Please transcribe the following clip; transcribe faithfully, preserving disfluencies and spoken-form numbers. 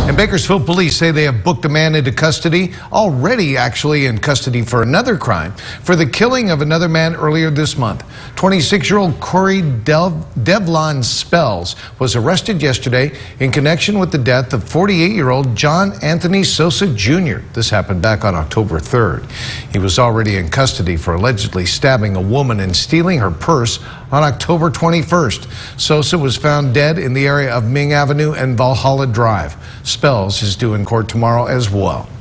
And Bakersfield police say they have booked a man into custody, already actually in custody for another crime, for the killing of another man earlier this month. twenty-six-year-old Corey Dev Devlon Spells was arrested yesterday in connection with the death of forty-eight-year-old John Anthony Sosa Junior This happened back on October third. He was already in custody for allegedly stabbing a woman and stealing her purse on October twenty-first. Sosa was found dead in the area of Ming Avenue and Valhalla Drive. Spells is due in court tomorrow as well.